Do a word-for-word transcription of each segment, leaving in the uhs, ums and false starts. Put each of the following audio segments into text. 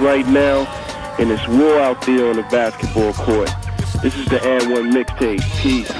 right now, and it's war out there on the basketball court. This is the And One Mixtape. Peace.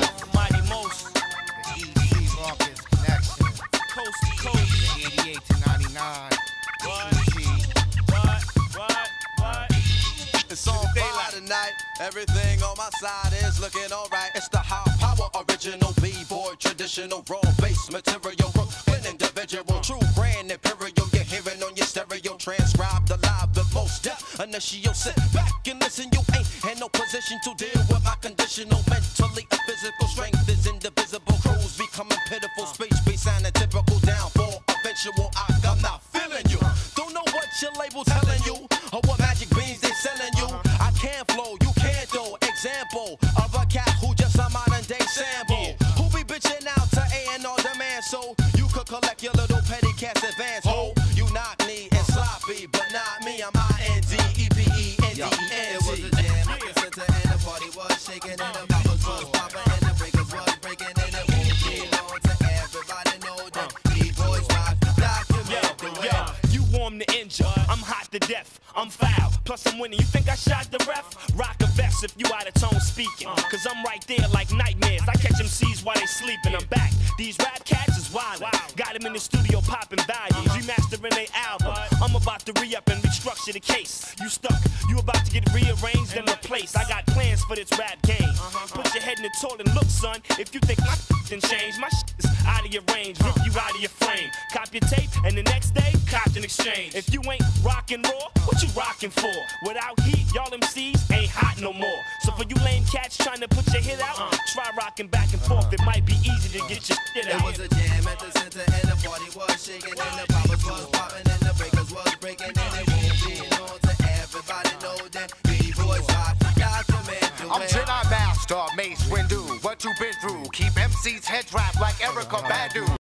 It's on fire tonight. Everything on my side is looking alright. It's the high power, original B-boy, traditional raw bass material, Brooklyn individual, true brand imperial. You're hearing on your stereo, transcribed alive the most death. Initial, sit back and listen. You ain't in no position to deal with my conditional, mentally and physical strength is indivisible. Crews becoming pitiful, space space and a typical downfall. Eventual, I, I'm not feeling you. Don't know what your label telling you or what magic beans they selling you. I can't flow, you can't though. Example of a cat who just a modern day sample. Who be bitching out to A and R demand so you could collect your little petty cash advance. Ho, you knock me and sloppy, but not me. I'm I N D E P E N D E N T. It was a jam at the center and the party was shaking and the boppers was popping and the breakers was breaking and it won't be long to everybody know that B-boys rock the document the way. You warm to injure, I'm hot to death, I'm foul, plus I'm winning. You think I shot the ref? Rock a vest if you out of tone speaking, cause I'm right there like nightmares. I catch M Cs while they sleeping. I'm back, these rap cats is wild. Got him in the studio popping values, remastering their album. I'm about to re-up and restructure the case. You stuck, you about to get rearranged and replaced. I got plans for this rap game. Put your head in the toilet and look, son, if you think my didn't change, my shit is out of your range, rip you out of your frame. Cop your tape and the next day, cop an exchange. If you ain't rockin' raw, what you rockin' for? Without heat, y'all M Cs ain't hot no more. So for you lame cats trying to put your hit out, try rockin' back and forth. It might be easy to get your shit out. It was a jam at the center and the party was shaking and the poppers was popping and the breakers was breaking and it won't be known to everybody know that B-boys rock the document the way. I'm Jedi Master, Mace Windu. What you been through? Keep M C's heads wrapped like Erykah Badu.